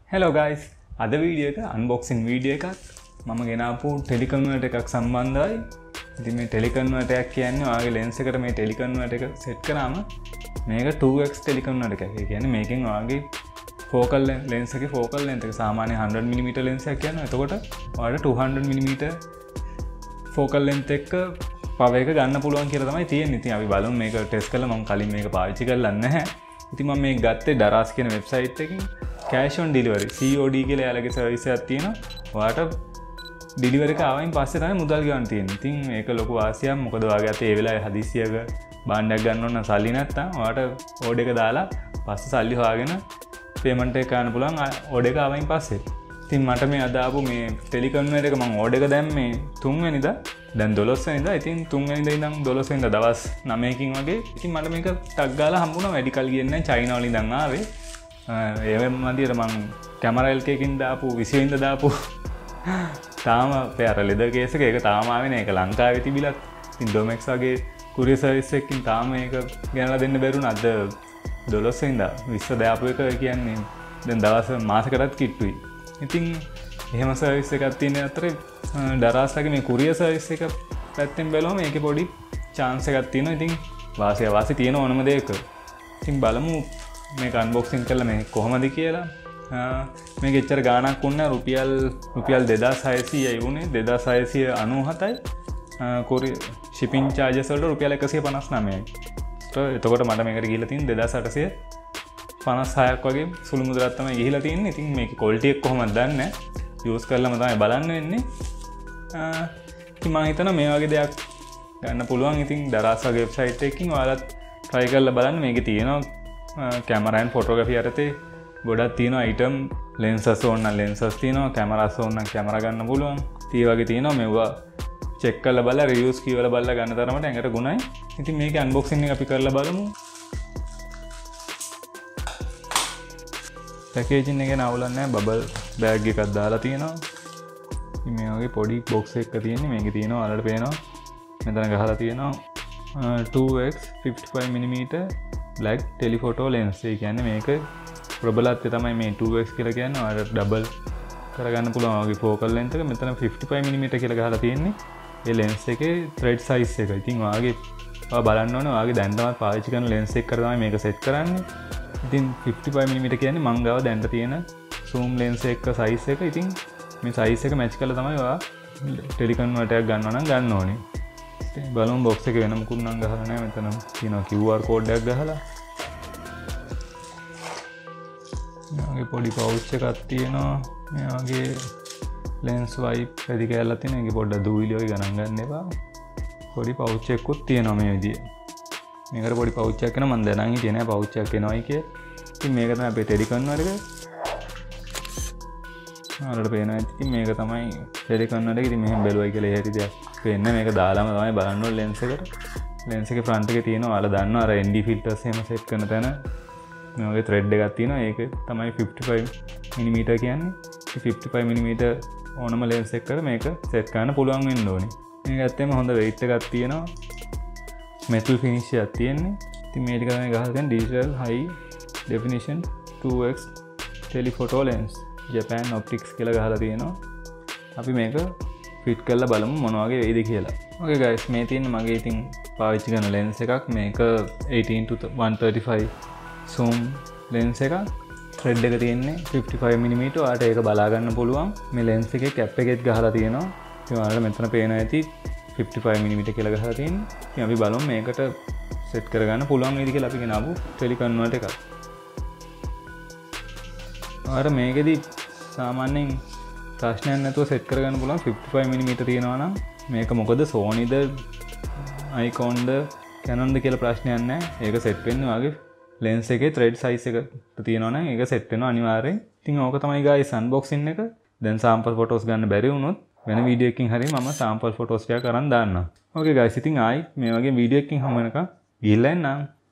Hello guys, අද video එක unboxing video එකක් මම ගෙනාපු ටෙලිකන්වර්ටර් එකක් සම්බන්ධයි. ඉතින් මේ ටෙලිකන්වර්ටර් එකක් කියන්නේ ඔයාගේ lens එකට මේ ටෙලිකන්වර්ටර් එක set කරාම මේක 2x ටෙලිකන්වර්ටර් එකක්. ඒ කියන්නේ මේකෙන් ඔයාගේ focal lens එකේ focal length එක සාමාන්‍ය 100mm lens එකක් කියනවා. එතකොට ඔයාලට 200mm focal length එක power එක ගන්න පුළුවන් කියලා තමයි තියෙන්නේ. ඉතින් අපි බලමු මේක ටෙස්ට් කරලා මම කලින් මේක පාවිච්චි කරලා නැහැ. ඉතින් මම මේක ගත්තේ Daraz කියන වෙබ්සයිට් එකකින් cash on delivery COD කියලා යාලගේ සර්විස් එකක් තියෙනවා. ඔයාලට ඩිලිවරි එක ආවයින් පස්සේ තමයි මුදල් ගන්න තියෙන්නේ. ඉතින් මේක ලොකු වාසියක්. මොකද ඔයාගේ අතේ ඒ වෙලාවේ හදිසියක බාණ්ඩයක් ගන්න ඕන නම් සල්ලි නැත්තම් ඔයාලට ඕඩර් එක දාලා පස්සේ සල්ලි හොයාගෙන පේමන්ට් එක ගන්න පුළුවන් ඕඩර් එක ආවයින් පස්සේ. ඉතින් මට මේ අද ආපු මේ ටෙලිකන්වර්ටර් එක මම ඕඩර් එක දැම්මේ 3 වෙනිදා. දැන් 12 වෙනිදා. ඉතින් 3 වෙනිදා ඉඳන් 12 වෙනිදා දවස් 9කින් වගේ. ඉතින් මට මේක ටක් ගාලා හම්බුණා. වැඩි කල් ගියේ නැහැ. චයිනා වලින් ඉඳන් ආවේ. ඒවෙන් මදියට මං කැමරා LK එකකින් දාපු 20 වෙනිදා දාපු තාම පෙර ලෙදර් කේස් එක ඒක තාම ආවේ නෑ. ඒක ලංකාවේ තිබිලත්. ඉතින් ඩොමෙක්ස් වගේ කුරියර් සර්විස් එකකින් තාම මේක ගෙනලා දෙන්න බැරුණා. අද 12 වෙනිදා 20 දාපු එක කියන්නේ දැන් දවස් මාසයකටත් කිට්ටුයි. ඉතින් එහෙම සර්විස් එකක් තියෙන අතරේ Daraz ලගේ මේ කුරියර් සර්විස් එක පැත්තෙන් බැලුවම මේකේ පොඩි chance එකක් තියෙනවා. ඉතින් වාසි තියෙන ඕනම දෙයක. ඉතින් බලමු මේක අන්බොක්සිං කරලා මේ කොහොමද කියලා. මේක එච්චර ගාණක් වුණා. රුපියල් 2600යි වුණේ. 2697යි. කොරියර් shipping charges වලට රුපියල් 159යි. එතකොට මට මේකට ගිහිල්ලා තියෙන්නේ 2856ක් වගේ සුළු මුදලක් තමයි ගිහිල්ලා තියෙන්නේ. ඉතින් මේකේ quality එක කොහොමද දන්නේ නැහැ. යූස් කරලාම තමයි බලන්න වෙන්නේ. ඉතින් මම හිතනවා මේ වගේ දෙයක් ගන්න පුළුවන්. ඉතින් Daraz වගේ වෙබ්සයිට් එකකින් ඔයාලත් try කරලා බලන්න. මේකේ තියෙනවා camera and photography යටතේ ගොඩක් තියෙනවා item. lenses ඕන නම් lenses තියෙනවා. cameras ඕන නම් camera ගන්න පුළුවන්. ඒ වගේ තියෙනවා. මේවා check කරලා බලලා reviews කියවලා බලලා ගන්න තරමට ඇඟට ගුණයි. ඉතින් මේකේ unboxing එක අපි කරලා බලමු. පැකේජින් එක නවුලක් නැහැ. බබල් බෑග් එකක් දාලා තියෙනවා. ඉතින් මේ වගේ පොඩි බොක්ස් එකක් තියෙන්නේ. මේකේ තියෙනවා ඔයාලට පේනවා. මෙතන ගහලා තියෙනවා 2x 55mm black telephoto lens. ඒ කියන්නේ මේක ප්‍රබලත්වය තමයි මේ 2x කියලා කියන්නේ. ඔයාලට ඩබල් කරගන්න පුළුවන් වගේ focal length එක. මෙතන 55mm කියලා ගහලා තියෙන්නේ. ඒ lens එකේ thread size එක. ඉතින් ඔයාලා බලන්න ඕනේ ඔයාගේ දැන් තමයි පාවිච්චි කරන lens එක කර තමයි මේක set කරන්නේ. ඉතින් 55mm කියන්නේ මං ගාව දැන්ට තියෙන zoom lens එක size එක. ඉතින් මේ size එක match කරලා තමයි ඔයා ටෙලිකන්වර්ටර් එකක් ගන්නවා නම් ගන්න ඕනේ. ඉතින් බලමු box එක වෙන මොකුත් නම් ගහලා නැහැ. මෙතන තියෙනවා QR code එකක් ගහලා. මේ පොඩි pouch එකක් තියෙනවා. මේ වගේ lens wipe වැඩි කැලලා තියෙනවා. ඒකේ පොඩ්ඩක් දූවිලි වගේ ගණන් ගන්න එපා. පොඩි pouch එකකුත් තියෙනවා මේ විදිහේ. මේකට පොඩි pouch එකක් එනවා. මම දැනන් හිටියේ නෑ pouch එකක් එනවයි කිය. ඉතින් මේක තමයි අපේ ටෙලිකන්වර්ටර් එක. ඔයාලට පේනවා ඇති. ඉතින් මේක තමයි ටෙලිකන්වර්ටර් එක. ඉතින් මෙහෙම බැලුවයි කියලා එහෙටි දෙයක් පේන්නේ. මේක දාලාම තමයි බලන්න ඕනේ lens එකට. lens එකේ front එකේ තියෙනවා ඔයාලා දන්නවා අර ND filters එහෙම set කරන තැන මේ වගේ thread එකක් තියෙනවා. ඒක තමයි 55mm කියන්නේ. ඉතින් 55mm ඕනම lens එකකට මේක set කරන්න පුළුවන් වෙන්න ඕනේ. මේක ඇත්තටම හොඳ weight එකක් තියෙනවා. metal finish එකක් තියෙන්නේ. ඉතින් මේ ටික තමයි ගහලා තියෙන digital high definition 2x telephoto lens Japan Optics කියලා ගහලා තියෙනවා. අපි මේක fit කරලා බලමු මොන වගේ වෙයිද කියලා. Okay guys, මේ තියෙන්නේ මගේ ඉතින් පාවිච්චි කරන lens එකක්. මේක 18-135 zoom lens එකක්. thread එක තියෙන්නේ 55mm. ඔයාලට ඒක බලා ගන්න පුළුවන්. මේ lens එකේ cap එකෙත් ගහලා තියෙනවා. ඉතින් ඔයාලට මෙතන පේනවා ඇති 55mm කියලා ගහලා තියෙන්නේ. ඉතින් අපි බලමු මේකට set කරගන්න පුළුවන් වේද කියලා අපි ගෙනාවු ටෙලිකන්වර්ටර් එකක්. ඔයාලට මේකෙදි සාමාන්‍යයෙන් ප්‍රශ්නයක් නැතුව set කරගන්න පුළුවන් 55mm තියෙනවා නම්. මේක මොකද Sonyද Nikonද Canonද කියලා ප්‍රශ්නයක් නැහැ. ඒක set වෙන්නේ ඔයාගේ lens එකේ thread size එක තියෙනවා නම් ඒක set වෙනවා අනිවාර්යෙන්. ඉතින් ඕක තමයි guys unboxing එක. දැන් sample photos ගන්න බැරි වුණොත් වෙන වීඩියෝ එකකින් හරි මම sample photos ටික අරන් දාන්නම්. Okay guys, ඉතින් ආයි මේ වගේ වීඩියෝ එකකින් හමු වෙනකම් ගිහිල්ලා එන්නම්.